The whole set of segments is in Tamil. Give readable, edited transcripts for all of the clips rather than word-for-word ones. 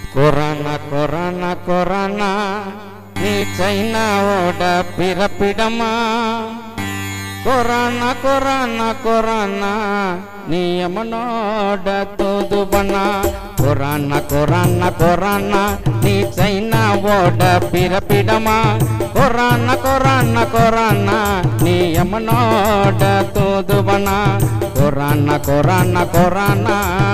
கொரோனா கொரோனா கொரோனா நீ சைனாவோட பிறப்பிடமா? கொரோனா கொரோனா கொரோனா நீ யமனோட தூதுவனா? கொரோனா கொரோனா கொரோனா நீ சைனாவோட பிறப்பிடமா? கொரோனா கொரோனா கொரோனா நீ யமனோட தூதுவனா? கொரோனா கொரோனா கொரோனா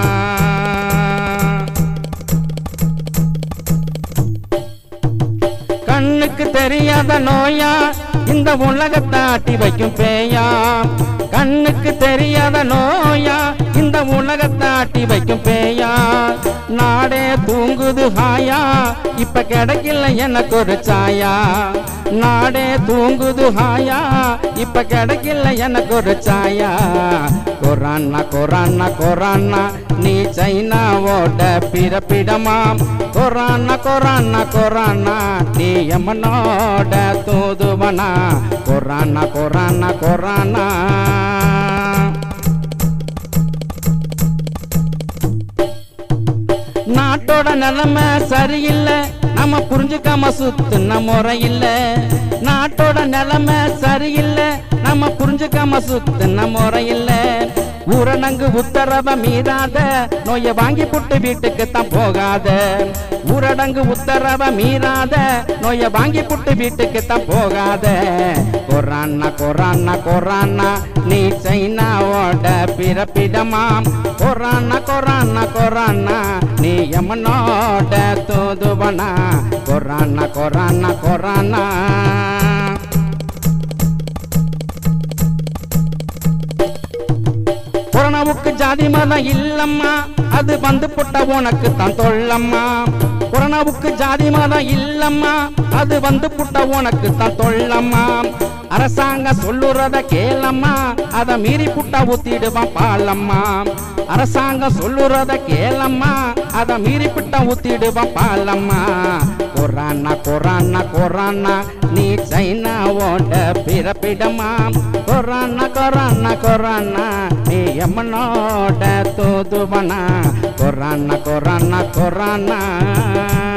கண்ணுக்கு தெரியாத நோயா இந்த உலகத்தை ஆட்டி வைக்கும் பேயா? கண்ணுக்கு தெரியாத நோயா இந்த உலகத்தை ஆட்டி வைக்கும் பேயா? நாடே தூங்குது ஹாயா, இப்ப கிடைக்கல எனக்கு ஒரு சாயா. நாடே தூங்குது ஹாயா, இப்ப கிடைக்கல எனக்கு ஒரு சாயா. கொரோனா கொரோனா கொரோனா நீ சைனாவோட பிறப்பிடமா? கொரோனா கொரோனா கொரோனா நீ யமனோட தூதுவனா? கொரோனா கொரோனா கொரோனா நாட்டோட நிலைமை சரியில்லை, நம்ம புரிஞ்சுக்காம சுத்துன முறையில்லை. நாட்டோட நிலைமை சரியில்லை, நம்ம புரிஞ்சுக்காம சுத்துன முறையில்லை. ஊரடங்கு உத்தரவை மீறாத, நோயை வாங்கி புட்டு வீட்டுக்கு தான் போகாத. ஊரடங்கு உத்தரவை மீறாத, நோயை வாங்கி புட்டு வீட்டுக்கு தான் போகாத. கொரோனா கொரோனா கொரோனா நீ சைனாவோட பிறப்பிடமா? கொரோனா கொரோனா கொரோனா நீ யமனோட தூதுவனா? கொரோனா கொரோனா கொரோனா கொரோனாவுக்கு ஜாதி மதம் இல்லம்மா, அது வந்து புட்ட உனக்கு தான் தொல்லம்மா. கொரோனாவுக்கு ஜாதி மதம் இல்லம்மா, அது வந்து புட்ட உனக்கு தான் தொல்லம்மா. அரசாங்கம் சொல்லுறத கேளம்மா, அதை மீறி புட்டா ஊத்திடுவான் பாலம்மா. அரசாங்கம் சொல்லுறத கேளம்மா, அதை மீறி புட்டா ஊத்திடுவான் பாலம்மா. கொரோனா கொரோனா கொரோனா நீ சைனாவோட பிறப்பிடமா? கொரோனா கொரோனா கொரோனா நீ யமனோட தூதுவனா? Corona corona corona